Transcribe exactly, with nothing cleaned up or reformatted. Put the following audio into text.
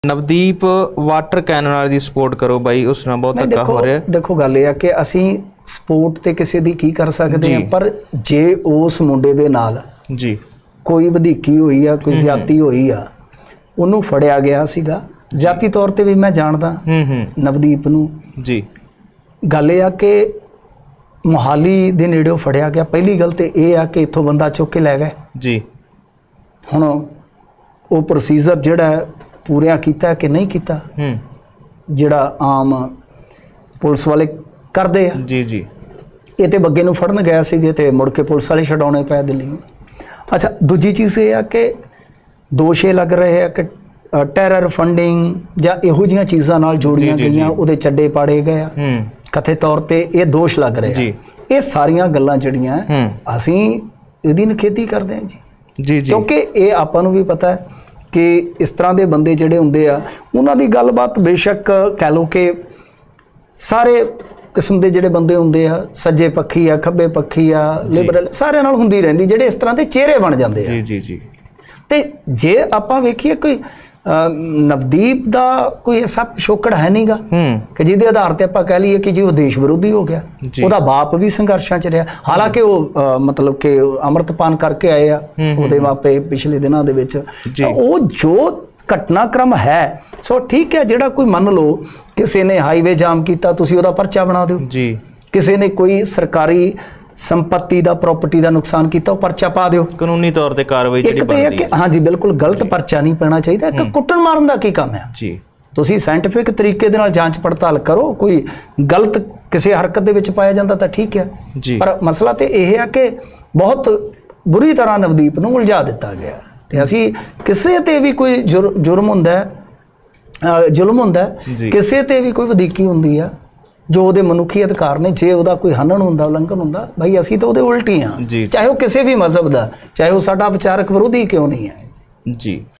Navdeep water cannon वाले the support करो भाई, उस नाल बहुत धक्का हो रहा है। देखो गल ये कि असी सपोर्ट ते किसी दी की कर सकते हैं, पर जे उस मुंडे दे नाल जी कोई वधीकी हुई आ, कोई ज्यादती हुई आ, उन्होंने फड़िया गया सीगा जाती तौर ते भी मैं जानदा नवदीप नूं जी। गल ये आ कि मोहाली दे नेड़े फड़िया गया। पहली गल ते ये आ कि इत्थों बंदा चुक के लै गए जी। हुण वो प्रोसीजर जिहड़ा पूरिया कीता कि नहीं कीता, जिहड़ा आम पुलिस वाले करदे आ जी जी। ये तो बग्गे नूं फड़न गया सीगे ते मुड़ के पुलिस वाले छडाउणे पए दिल्ली। अच्छा, दूजी चीज़ ये आ कि दोष ये लग रहे हैं कि टैरर फंडिंग या इहो जिहियां चीज़ां नाल जोड़ियां गईयां, उहदे चड्डे पाड़े गए, कथित तौर ते ये दोष लग रहे हैं। ये सारियां गल्लां जिहड़ियां असीं इहदी निखेधी करदे हां जी जी जी, क्योंकि ये आपां नूं भी पता है कि इस तरह के बंदे जिहड़े हुंदे आ उन्हां दी गलबात बेशक कह लो कि सारे किस्म के जिहड़े बंदे हुंदे आ, सज्जे पक्षी आ, खब्बे पक्षी आ, लिबरल, सारे नाल हुंदी रहिंदी, जिहड़े इस तरह के चेहरे बन जांदे आ जी जी जी। ते जे आपां वेखीए कोई नवदीप दा कोई ऐसा पिछोकड़ है नहीं गा कि जिहदे आधार ते आपां कह लईए कि जी वो देश विरोधी हो गया। ਉਹਦਾ बाप भी संघर्षां च रहा, हालांकि वो मतलब कि अमृतपान करके आए आ ਉਹਦੇ मापे पिछले दिनों दे विच, वो जो घटनाक्रम है सो ठीक है। जिहड़ा कोई मान लो किसी ने हाईवे जाम किया, तुसीं ਉਹਦਾ परचा बना दो जी। किसी ने कोई सरकारी संपत्ति का प्रॉपर्टी का नुकसान किया, परचा पा दो, कानूनी तौर पर कार्रवाई। एक तो यह कि हाँ जी बिल्कुल गलत परचा नहीं पैना चाहिए। एक कुट्टण मारन का की काम है जी, तुसीं साइंटिफिक तरीके दे नाल जांच पड़ताल करो, कोई गलत किसी हरकत दे विच पाया जाता तो ठीक है जी। पर मसला तो यह है कि बहुत बुरी तरह नवदीप नूं उलझा दिता गया। ते असीं किसी ते भी कोई जुर जुर्म हुंदा है, जुल्म हुंदा है, किसी ते भी कोई वधीकी हुंदी है जो वो मनुखी अधिकार ने, जे वो कोई हनन होंदा, उलंघन होंदा, भाई असी तो वो उल्टी हाँ, चाहे वो किसी भी मजहब का, चाहे वो साडा विचारक विरोधी क्यों नहीं है जी।